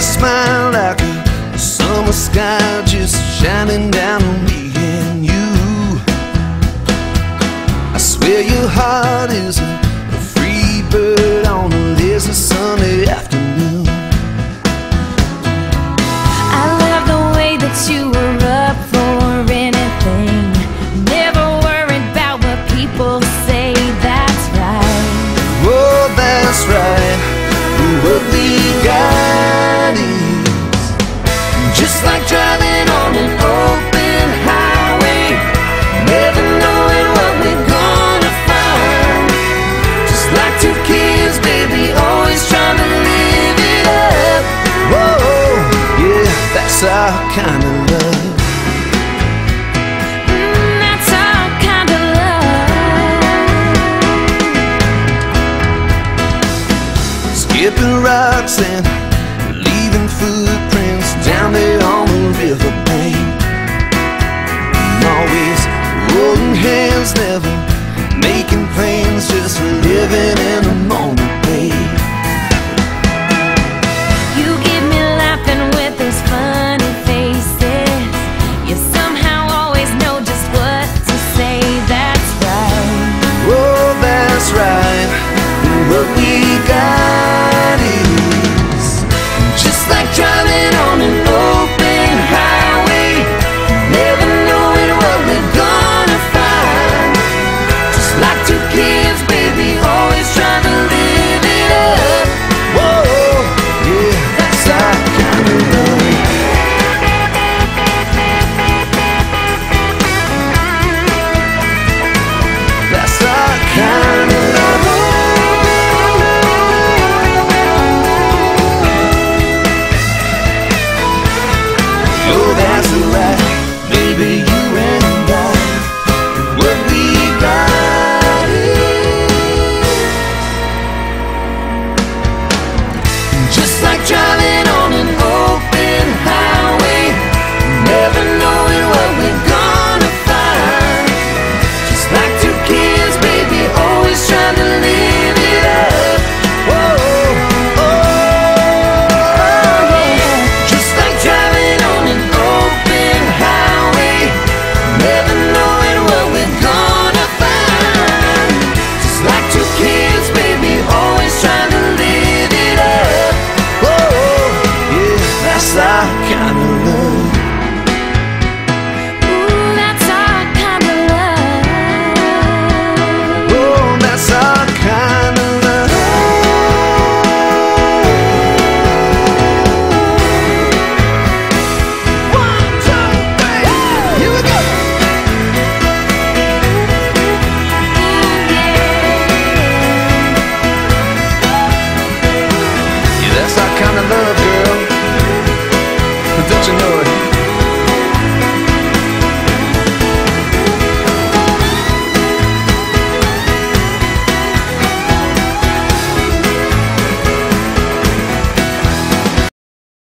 smile like a summer sky just shining down on me and you. I swear your heart is a free bird on a lazy Sunday afternoon. I love the way that you were up for anything, never worried about what people say. That's right. Oh, that's right. What we got is just like driving on an open highway, never knowing what we're gonna find. Just like two kids, baby, always trying to live it up. Whoa, yeah, that's our kind of love. That's our kind of love. Skipping rocks and leaving footprints down there on the riverbank. Always holding hands, never making plans, just living in the moment.